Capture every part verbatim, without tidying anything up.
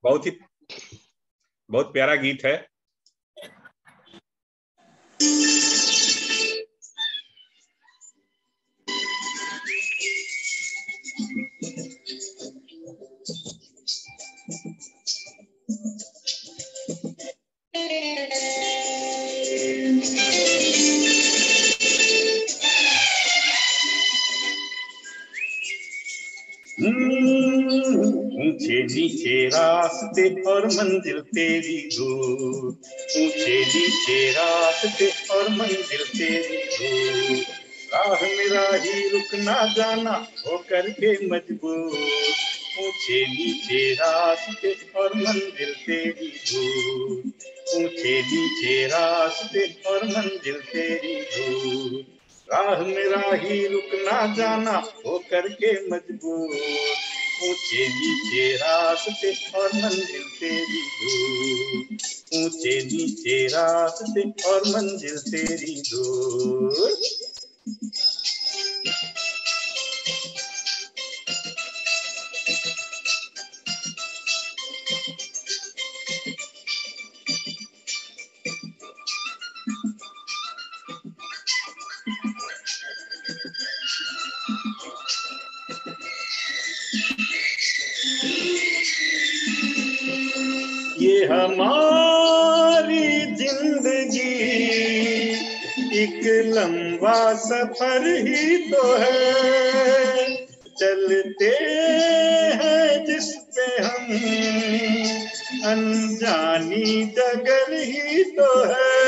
बहुत ही बहुत प्यारा गीत है। ऊंचे नीचे रास्ते और मंजिल तेरी दूर, ऊंचे नीचे रास्ते और मंजिल तेरी दूर, राह मेरा ही रुकना जाना हो करके मजबूर, ऊंचे नीचे रास्ते और मंजिल तेरी दूर, ऊंचे नीचे रास्ते और मंजिल तेरी दूर, राह मेरा ही रुकना जाना हो करके मजबूर, ऊंचे नीचे रास्ते और मंजिल तेरी दूर, ऊंचे नीचे रास्ते और मंजिल तेरी दूर। ये हमारी जिंदगी एक लंबा सफर ही तो है, चलते हैं जिस पे हम अनजानी डगर ही तो है,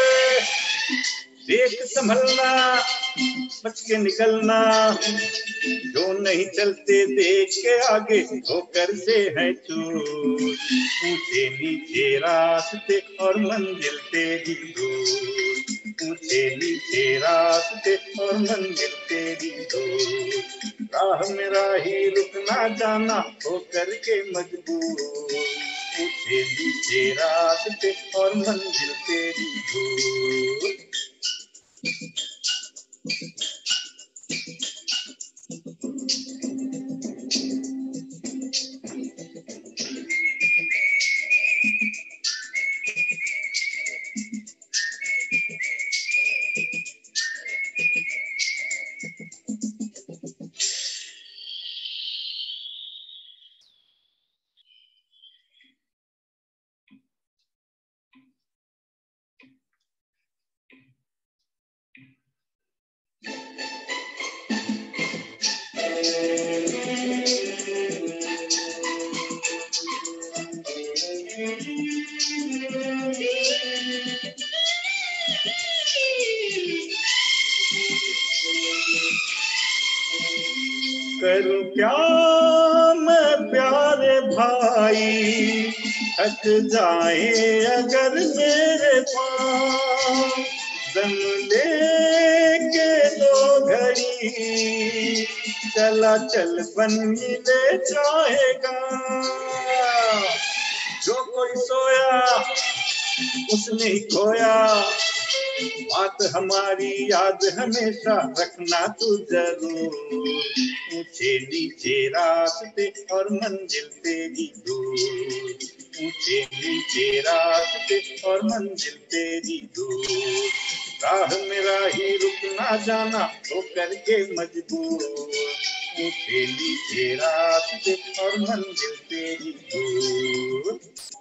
देख संभलना बच के निकलना, जो नहीं चलते देख के आगे होकर से है चूर, ऊंचे नीचे रास्ते और मंजिल तेरी दूर, ऊंचे नीचे रास्ते और मंजिल तेरी दूर, राह मेरा ही रुकना जाना होकर के मजबूर, ऊंचे नीचे रास्ते और मंजिल तेरी दूर। करूं क्या मैं प्यारे भाई, थक जाए अगर मेरे पास, दम लेके दो घड़ी चला चल बन मिले जाएगा, जो कोई सोया उसने ही खोया, बात हमारी याद हमेशा रखना तू जरूर, ऊंचे नीचे रास्ते और मंजिल तेरी दूर, ऊंचे नीचे रास्ते और मंजिल तेरी दूर, राह मेरा ही रुकना जाना हो करके मजबूर, ऊंचे नीचे रास्ते और मंजिल तेरी दूर।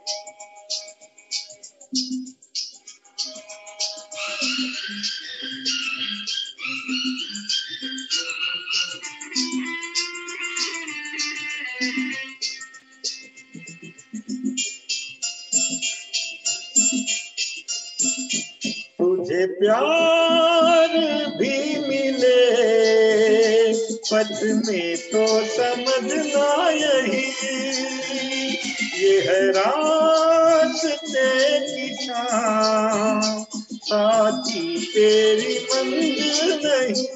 तुझे प्यार भी मिले पथ में तो समझना यही, ये है रास्ते की छाँव साथी तेरी मंजिल नहीं,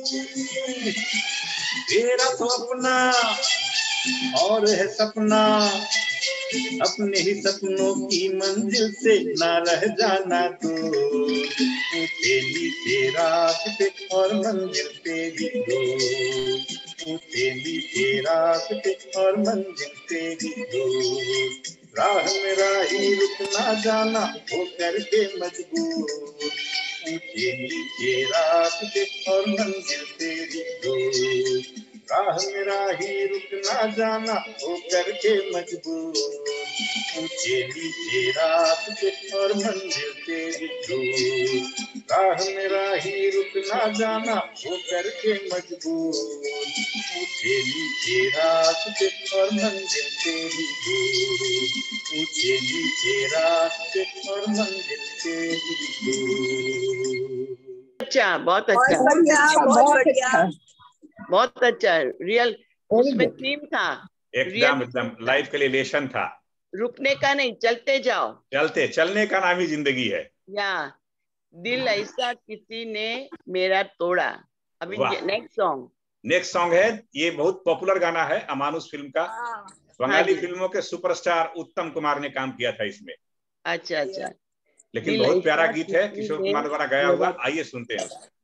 तेरा तो अपना और है सपना, अपने ही सपनों की मंजिल से ना रह जाना दूर, ऊंचे नीचे रास्ते और मंजिल तेरी दूर, ऊंचे नीचे रास्ते और मंजिल तेरी दूर, राह में राही रुक ना जाना हो करके मजबूर, ऊंचे नीचे रास्ते और मंजिल तेरी दूर। राह में राही रुक ना जाना हो करके मजबूर, ऊंचे नीचे रास्ते और मंजिल तेरी दूर। राह में राही रुक ना जाना हो करके मजबूर, ऊंचे नीचे रास्ते और मंजिल तेरी दूर, ऊंचे नीचे रास्ते और मंजिल तेरी दूर। अच्छा, बहुत अच्छा, बहुत बढ़िया, बहुत बढ़िया, बहुत अच्छा। रियल उसमें थीम था, एकदम एकदम लाइफ के लिए लेसन था। रुकने का नहीं, चलते जाओ, चलते चलने का नाम ही जिंदगी है। या दिल ऐसा किसी ने मेरा तोड़ा। अभी नेक्स्ट सॉन्ग नेक्स्ट सॉन्ग है, ये बहुत पॉपुलर गाना है, अमानुष फिल्म का। बंगाली फिल्मों के सुपरस्टार उत्तम कुमार ने काम किया था इसमें। अच्छा अच्छा, लेकिन बहुत प्यारा गीत है, किशोर कुमार द्वारा गाया हुआ। आइए सुनते हैं उसको।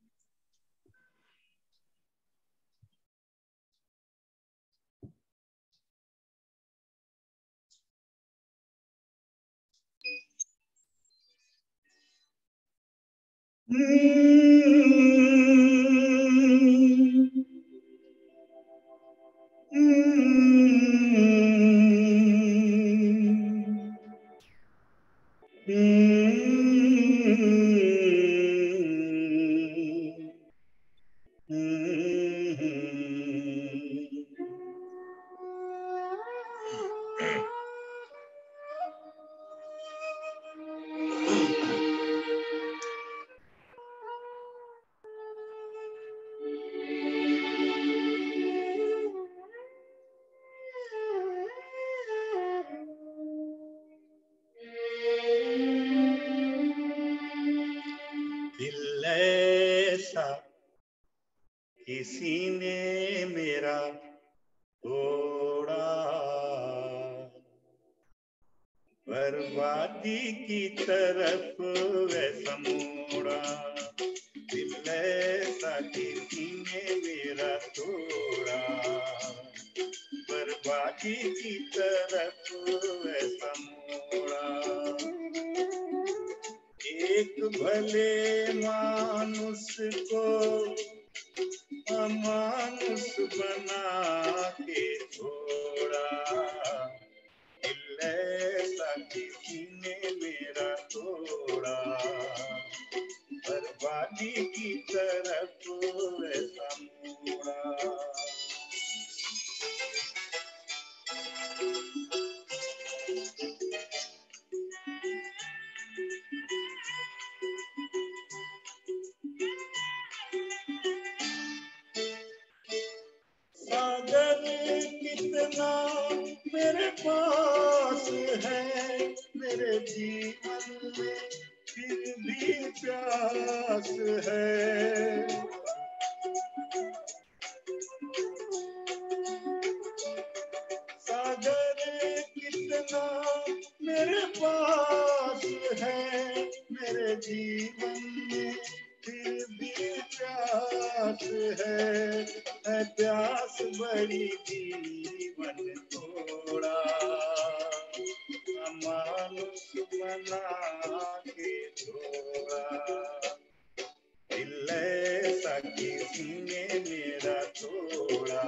दिल ऐसा किसी ने मेरा तोड़ा, बर्बादी की तरफ वैसा मोड़ा। दिल ऐसा किसी ने मेरा तोड़ा, बर्बादी की तरफ वैसा मोड़ा। एक भले मानुष को अमानुष बना के छोड़ा। दिल ऐसा किसी ने मेरा तोड़ा, बर्बादी की तरफ वैसा मोड़ा। सागर कितना मेरे पास है, मेरे जीवन में फिर भी प्यास है। सागर कितना मेरे पास है, मेरे जीवन में फिर भी प्यास है। है प्यास बड़ी जीवन थोड़ा, अमानुष बना के छोड़ा। दिल ऐसा किसी ने मेरा तोड़ा,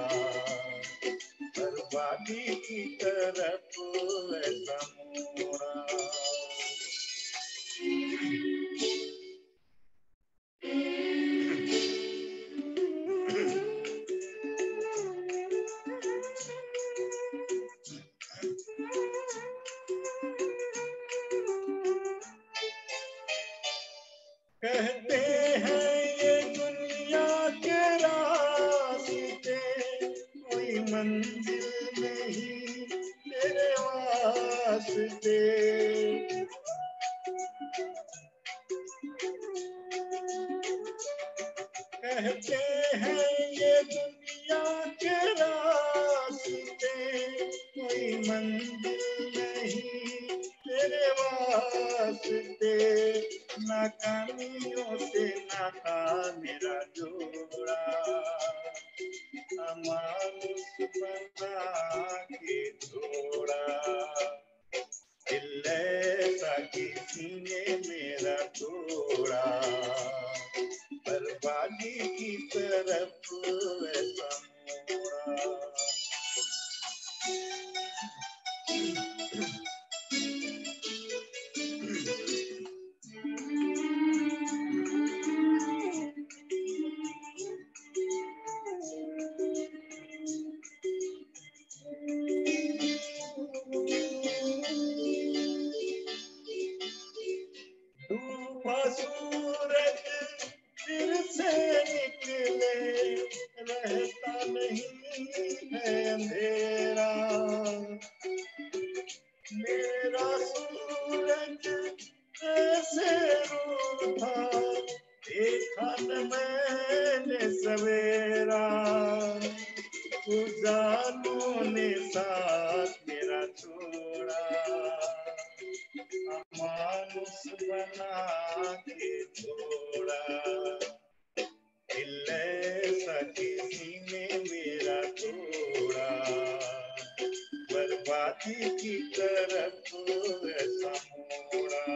बर्बादी की तरफ ऐसा मोड़ा। कहते हैं ये दुनिया के रास्ते, कोई मंजिल नहीं तेरे वास्ते। कहते हैं ये दुनिया के रास्ते, कोई मंजिल नहीं तेरे वास्ते। नाकामियों से नाता मेरा जोड़ा, अमानुष बना के छोड़ा। डूबा सूरज फिर से निकले, रहता नहीं है अंधेरा। मेरा सूरज कैसे रूठा, देखा न मैंने सवेरा। उजालों ने साथ मेरा छोड़ा, मानुस बना के छोड़ा। दिल ऐसा किसी ने मेरा तोड़ा, बर्बादी की तरफ ऐसा मोड़ा।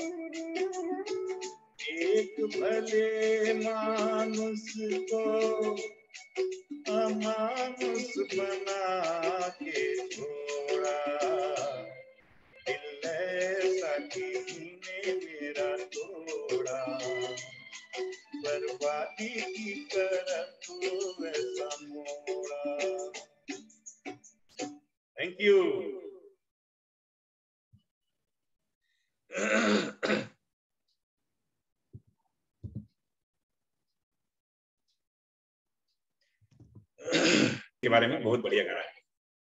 एक भले मानुस को अमानुस बना के छोड़ा। दिल ऐसा किसी ने मेरा तोड़ा, बर्बादी की तरफ वैसा मोड़ा। Thank you. के बारे में बहुत बढ़िया गाना है।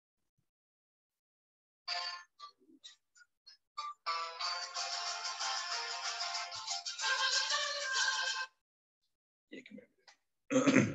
एक मिनट।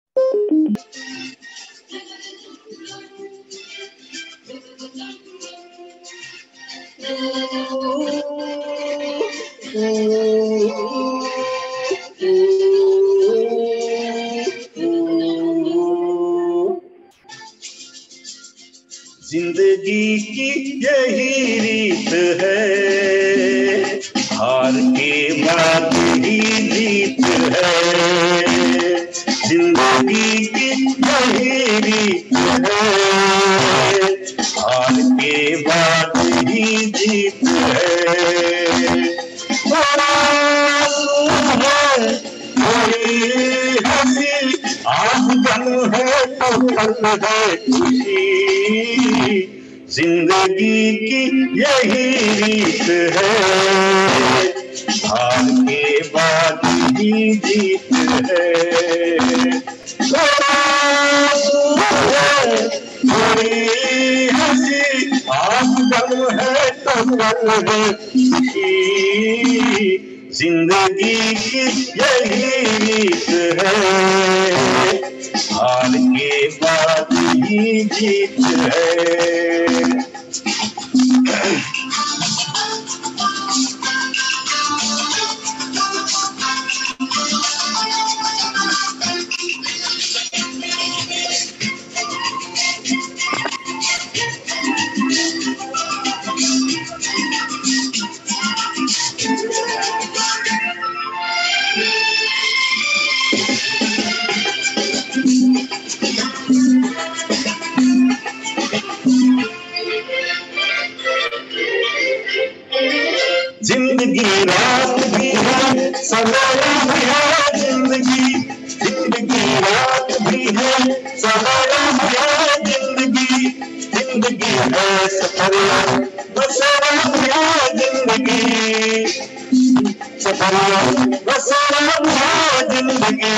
जिंदगी की यही रीत है, हार के बाद ही जीत है। जिंदगी की यही रीत है, हार के बाद ही जीत है। बड़ा सुख है, थोड़ी हंसी, आज गम है तो कल है खुशी। जिंदगी की यही रीत है, हार के बाद ही जीत है। थोड़ी हंसी, आज गम है तो कल है खुशी। जिंदगी की यही रीत है, हार के बाद ही जीत है। जिंदगी रात भी है, सवेरा भी है। जिंदगी जिंदगी रात भी है, सवेरा भी है। जिंदगी जिंदगी है सफरिया, बसेरा भी है। जिंदगी सफरिया, बसेरा भी है। जिंदगी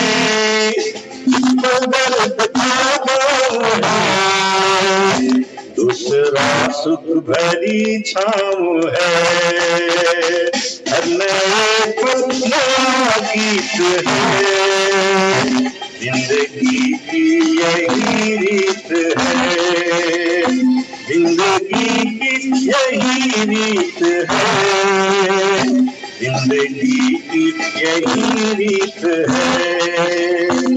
दर्द का है, दूसरा सुख भरी छाँव है। हर नए पल नया गीत है, जिंदगी की यही रीत है। जिंदगी की यही रीत है, जिंदगी की यही रीत है।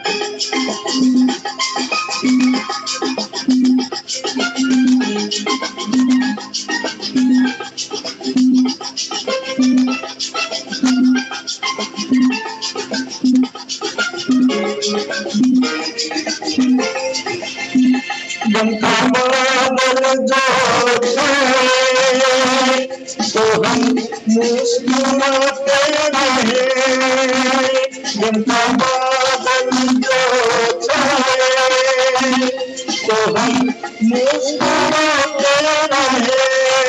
बादल जो छाए तो हम मुस्कुराते रहे, जनता बादल जो छाए तो हम मुस्कुराते रहे,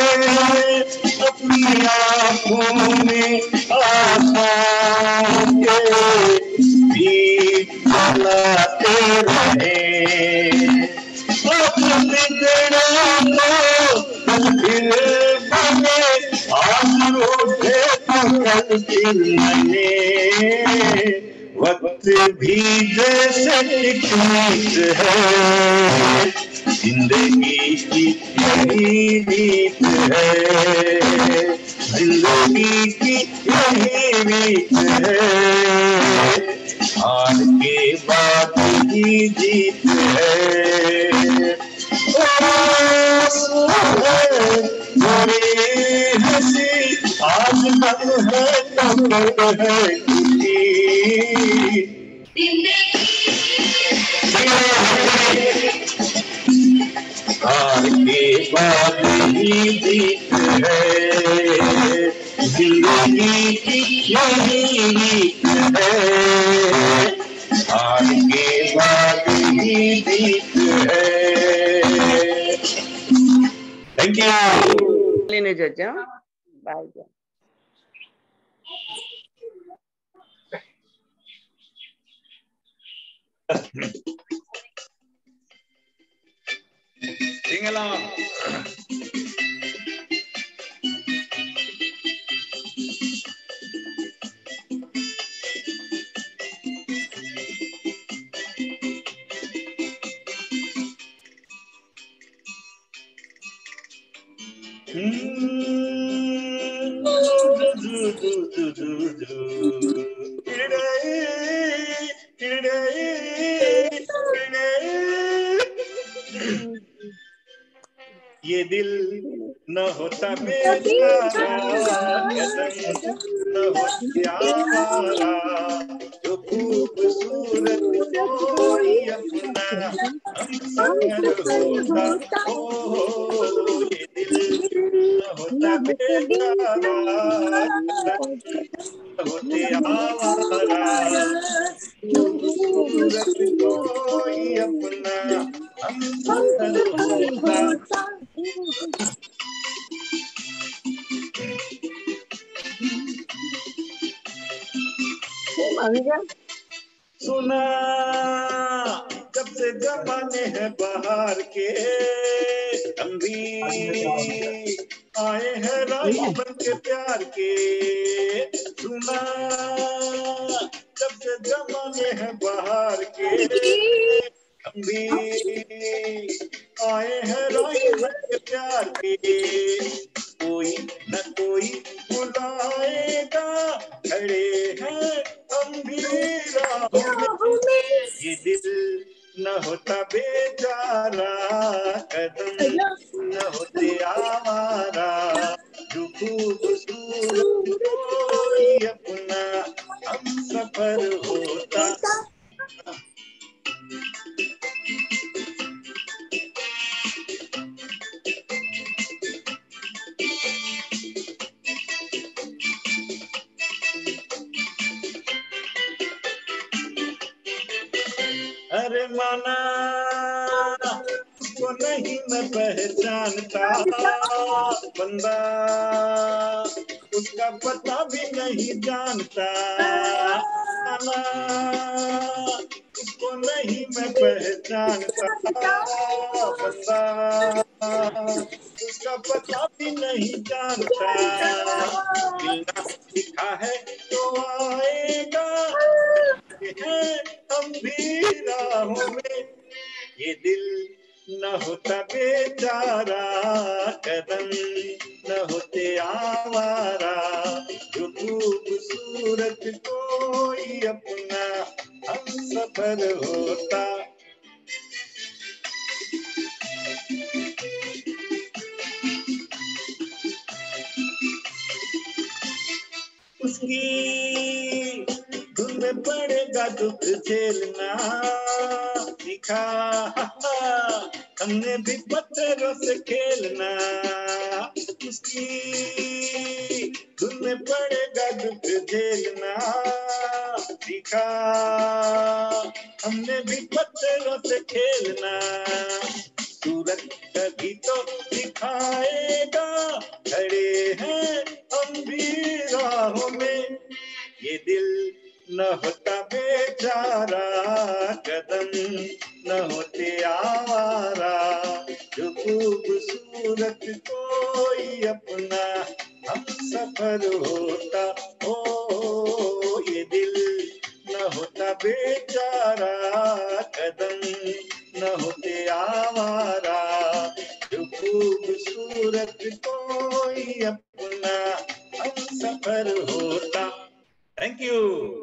अपनी आँखों में आशा के बीच जलाते रहे, वक्त भी जैसे टिकट है, जिंदगी की यही रीत है, जिंदगी की यही रीत है, हार के बाद ही जीत है। हंसी आज मन है तब है खुशी, हार के बाद ही जीत है, जिंदगी की यही रीत है, हार के बाद ही जीत है। Thank you. लेने चाचा बाय। Sing along. ये दिल न होता बेचारा, कदम न होती आवारा, जो खूबसूरत कोई अपना हम सफर होता, ओ ये दिल न होता बेचारा, कदम न होती आवारा, जो खूबसूरत कोई अपना हम सफर होता। सुना कब से जमाने हैं बाहर के, हम भी आए हैं राही बन के प्यार के, सुना कब से जमाने हैं बाहर के, हम भी आए हैं राही बन के प्यार के, कोई न कोई बुलाएगा, खड़े हैं हम भी राहों में, ये दिल न होता बेचारा, कदम न होते आवारा, जो खूबसूरत कोई अपना हम सफर होता। अरे माना उसको नहीं मैं पहचानता, बंदा उसका पता भी नहीं जानता, माना उसको नहीं मैं पहचानता, बंदा उसका पता भी नहीं जानता, मिलना लिखा है तो आएगा, हैं हम भी राहों में, ये दिल न होता बेचारा, कदम न होते आवारा, जो खूबसूरत कोई अपना हम सफर होता। उसकी धुन में पड़ेगा दुख झेलना सीखा, हमने भी पत्थरों से खेलना। उसकी धुन में पड़ेगा दुख झेलना सीखा, हमने भी पत्थरों से खेलना। सूरज कभी तो दिखाएगा, खड़े हैं हम भी राहों में। ये दिल न होता बेचारा, कदम न होते आवारा। जो खूबसूरत कोई अपना हम सफर होता। ओ ये दिल न होता बेचारा, कदम न होते आवारा। जो खूबसूरत कोई अपना हम सफर होता। Thank you.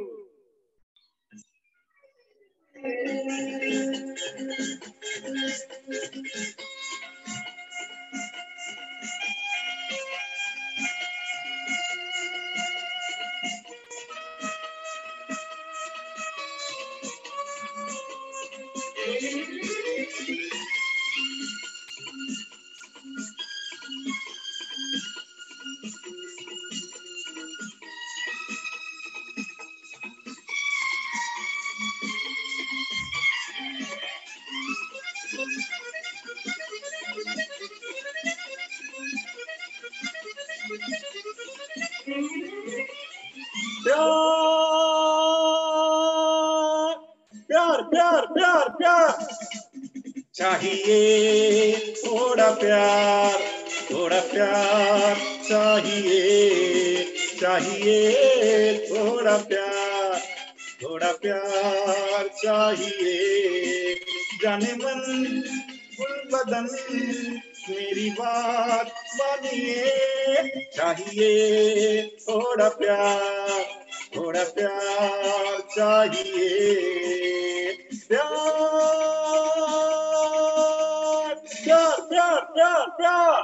प्यार प्यार प्यार प्यार चाहिए, थोड़ा प्यार थोड़ा प्यार चाहिए, चाहिए थोड़ा प्यार थोड़ा प्यार चाहिए। जाने मन गुल बदन मेरी बात मानिए, चाहिए थोड़ा प्यार थोड़ा प्यार चाहिए। प्यार प्यार प्यार प्यार प्यार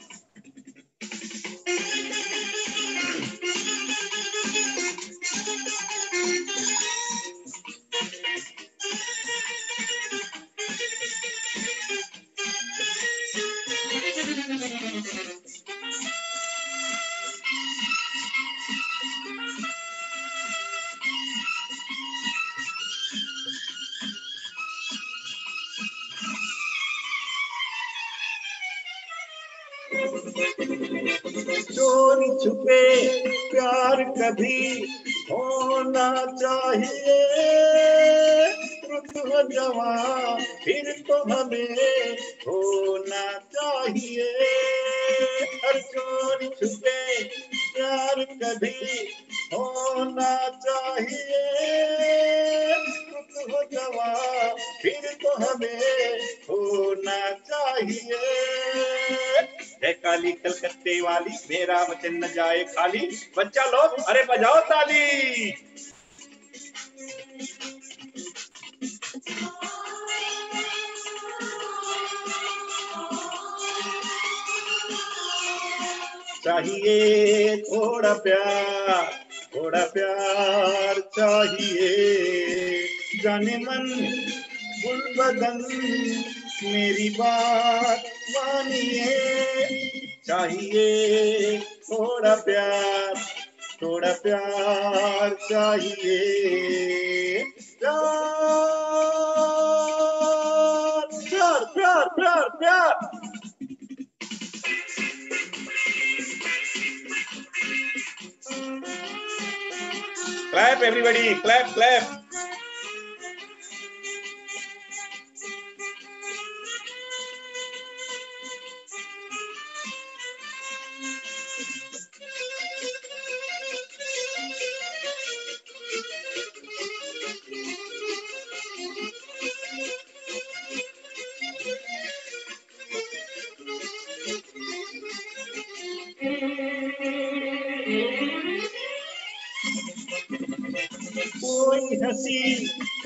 चोरी छुपे प्यार कभी होना चाहिए। रुत हो जवां फिर तो हमें होना चाहिए। हर चोरी छुपे प्यार कभी होना चाहिए। रुत हो जवां फिर तो हमें होना चाहिए। है काली कलकत्ते वाली, मेरा वचन न जाए खाली। बच्चा लोग अरे बजाओ ताली। चाहिए थोड़ा प्यार थोड़ा प्यार चाहिए। जाने मन गुल बदन मेरी बात मानिए, चाहिए थोड़ा प्यार थोड़ा प्यार चाहिए। प्यार प्यार प्यार प्यार प्यार Clap everybody, clap, clap. कोई हंसी